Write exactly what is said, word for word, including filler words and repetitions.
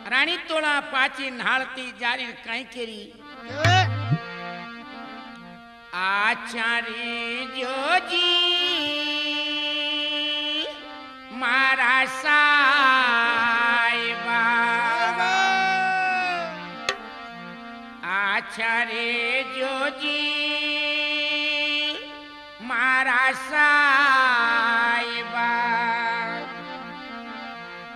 राणी तोड़ा पाची नालती जारी कहीं केरी आचारी जोजी मारा साहिबा आचारे जोजी मारा सा